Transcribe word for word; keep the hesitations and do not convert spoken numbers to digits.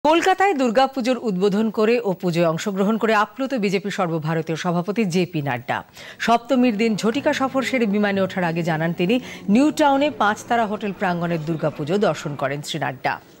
কলকাতায় দুর্গাপুজোর উদ্বোধন করে ও পুজোয় অংশগ্রহণ করে আপ্লুত বিজেপি সর্বভারতীয় সভাপতি জেপি নাড্ডা। সপ্তমীর দিন ঝটিকা সফর সেরে বিমানে ওঠার আগে জানান তিনি নিউ টাউনে পাঁচতারা হোটেল প্রাঙ্গণের দুর্গাপুজো দর্শন করেন শ্রী নাড্ডা।